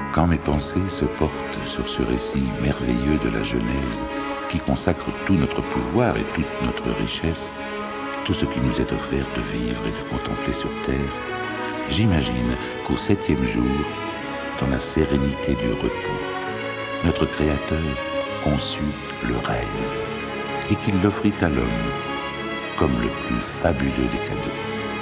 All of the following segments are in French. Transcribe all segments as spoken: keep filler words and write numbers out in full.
Quand mes pensées se portent sur ce récit merveilleux de la Genèse, qui consacre tout notre pouvoir et toute notre richesse, tout ce qui nous est offert de vivre et de contempler sur terre, j'imagine qu'au septième jour, dans la sérénité du repos, notre Créateur conçut le rêve et qu'il l'offrit à l'homme comme le plus fabuleux des cadeaux.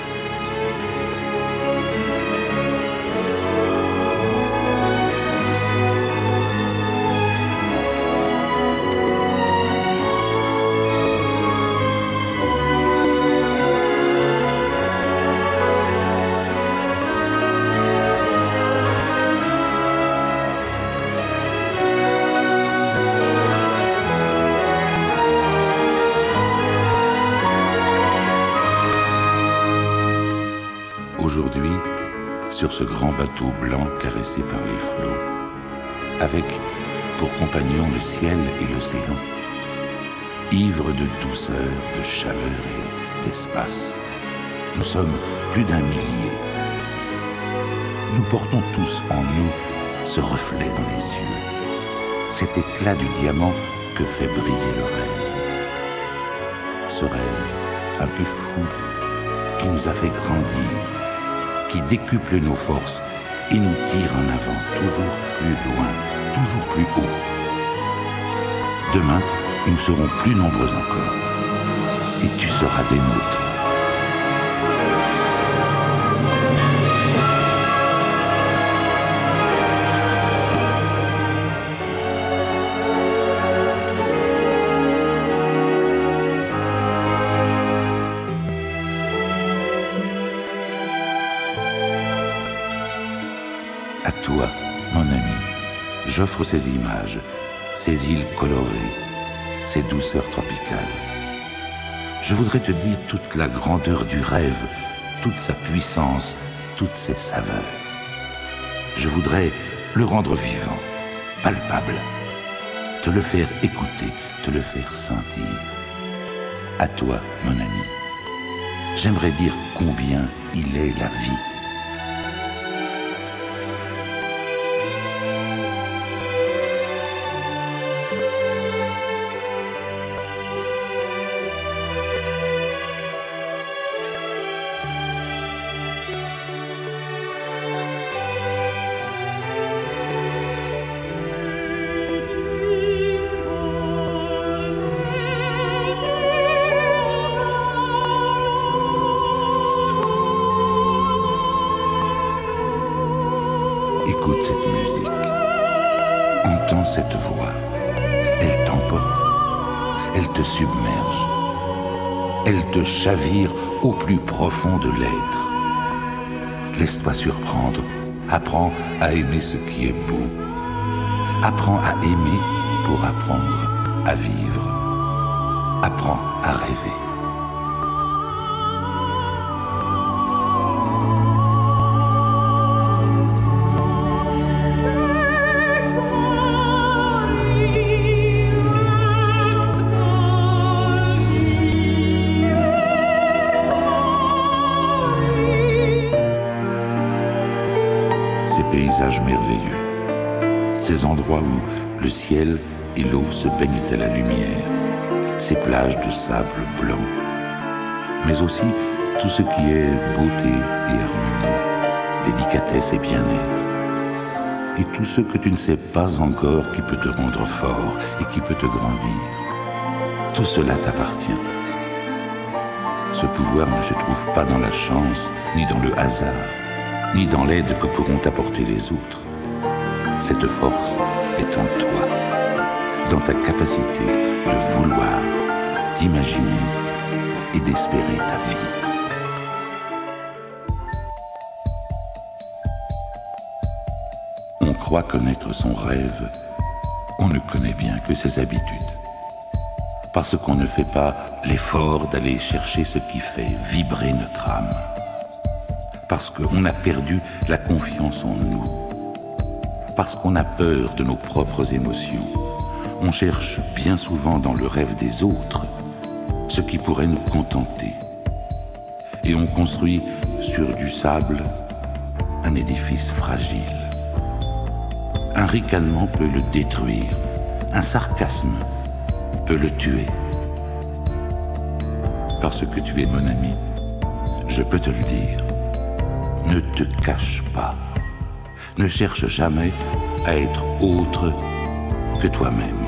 Aujourd'hui, sur ce grand bateau blanc caressé par les flots, avec pour compagnons le ciel et l'océan, ivres de douceur, de chaleur et d'espace, nous sommes plus d'un millier. Nous portons tous en nous ce reflet dans les yeux, cet éclat du diamant que fait briller le rêve. Ce rêve un peu fou qui nous a fait grandir, qui décuple nos forces et nous tire en avant, toujours plus loin, toujours plus haut. Demain, nous serons plus nombreux encore, et tu seras des nôtres. À toi, mon ami, j'offre ces images, ces îles colorées, ces douceurs tropicales. Je voudrais te dire toute la grandeur du rêve, toute sa puissance, toutes ses saveurs. Je voudrais le rendre vivant, palpable, te le faire écouter, te le faire sentir. À toi, mon ami, j'aimerais dire combien il est la vie. Écoute cette musique, entends cette voix, elle t'emporte, elle te submerge, elle te chavire au plus profond de l'être. Laisse-toi surprendre, apprends à aimer ce qui est beau, apprends à aimer pour apprendre à vivre, apprends à rêver. Ces paysages merveilleux, ces endroits où le ciel et l'eau se baignent à la lumière, ces plages de sable blanc, mais aussi tout ce qui est beauté et harmonie, délicatesse et bien-être, et tout ce que tu ne sais pas encore qui peut te rendre fort et qui peut te grandir. Tout cela t'appartient. Ce pouvoir ne se trouve pas dans la chance, ni dans le hasard, ni dans l'aide que pourront t'apporter les autres. Cette force est en toi, dans ta capacité de vouloir, d'imaginer et d'espérer ta vie. On croit connaître son rêve, on ne connaît bien que ses habitudes. Parce qu'on ne fait pas l'effort d'aller chercher ce qui fait vibrer notre âme. Parce qu'on a perdu la confiance en nous, parce qu'on a peur de nos propres émotions. On cherche bien souvent dans le rêve des autres ce qui pourrait nous contenter. Et on construit sur du sable un édifice fragile. Un ricanement peut le détruire. Un sarcasme peut le tuer. Parce que tu es mon ami, je peux te le dire. Ne te cache pas. Ne cherche jamais à être autre que toi-même.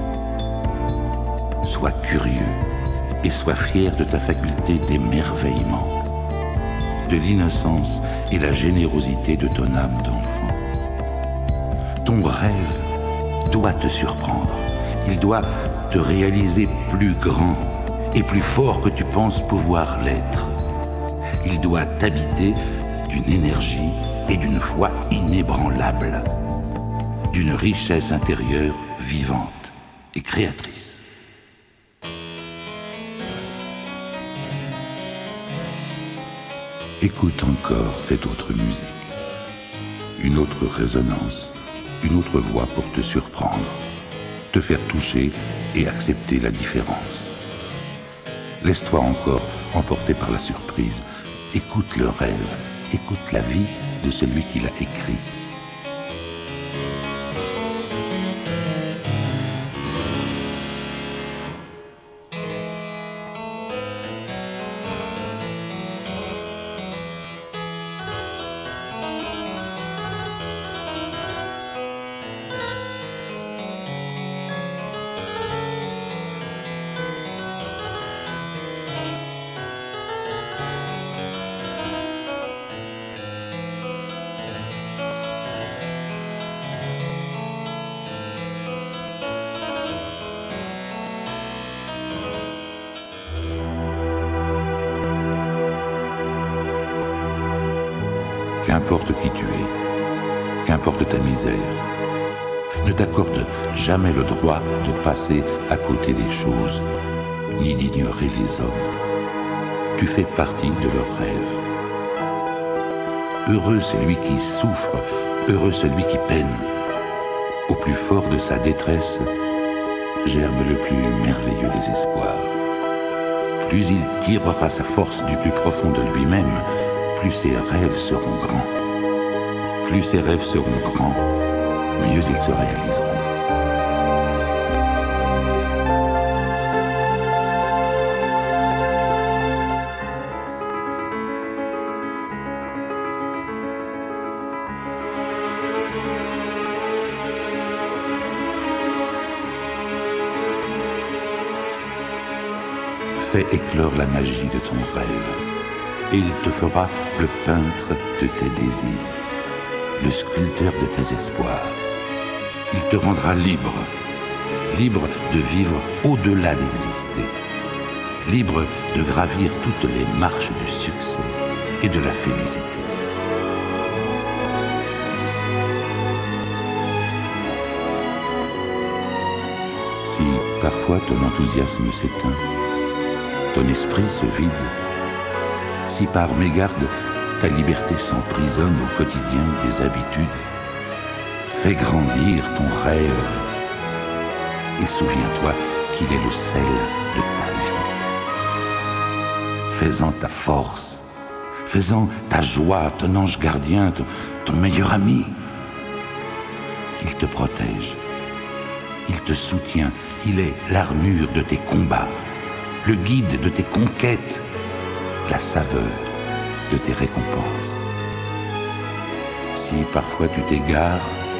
Sois curieux et sois fier de ta faculté d'émerveillement, de l'innocence et la générosité de ton âme d'enfant. Ton rêve doit te surprendre. Il doit te réaliser plus grand et plus fort que tu penses pouvoir l'être. Il doit t'habiter d'une énergie et d'une foi inébranlables, d'une richesse intérieure vivante et créatrice. Écoute encore cette autre musique, une autre résonance, une autre voix pour te surprendre, te faire toucher et accepter la différence. Laisse-toi encore emporter par la surprise. Écoute le rêve, écoute la vie de celui qui l'a écrit. Qu'importe qui tu es, qu'importe ta misère, ne t'accorde jamais le droit de passer à côté des choses, ni d'ignorer les hommes. Tu fais partie de leurs rêves. Heureux celui qui souffre, heureux celui qui peine. Au plus fort de sa détresse, germe le plus merveilleux des espoirs. Plus il tirera sa force du plus profond de lui-même, plus ses rêves seront grands. Plus ses rêves seront grands, mieux ils se réaliseront. Fais éclore la magie de ton rêve, et il te fera le peintre de tes désirs, le sculpteur de tes espoirs. Il te rendra libre, libre de vivre au-delà d'exister, libre de gravir toutes les marches du succès et de la félicité. Si parfois ton enthousiasme s'éteint, ton esprit se vide, si par mégarde ta liberté s'emprisonne au quotidien des habitudes, fais grandir ton rêve et souviens-toi qu'il est le sel de ta vie. Fais-en ta force, fais-en ta joie, ton ange gardien, ton, ton meilleur ami. Il te protège, il te soutient, il est l'armure de tes combats, le guide de tes conquêtes, la saveur de tes récompenses. Si parfois tu t'égares,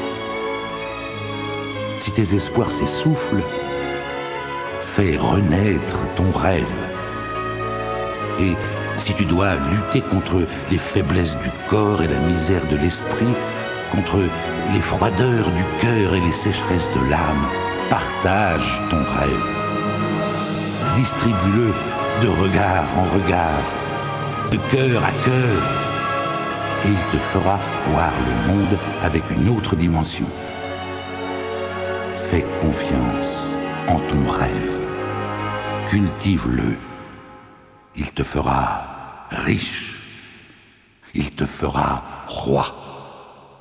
si tes espoirs s'essoufflent, fais renaître ton rêve. Et si tu dois lutter contre les faiblesses du corps et la misère de l'esprit, contre les froideurs du cœur et les sécheresses de l'âme, partage ton rêve. Distribue-le de regard en regard, de cœur à cœur, et il te fera voir le monde avec une autre dimension. Fais confiance en ton rêve, cultive-le, il te fera riche, il te fera roi.